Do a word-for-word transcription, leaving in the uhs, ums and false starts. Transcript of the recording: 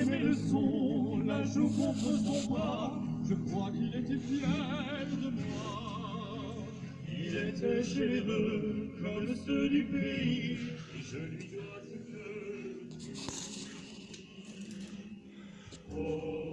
mes leçons, la joue contre son bras. Je crois qu'il était fier de moi. Il était généreux comme ceux du pays, et je lui dois ce que... Oh.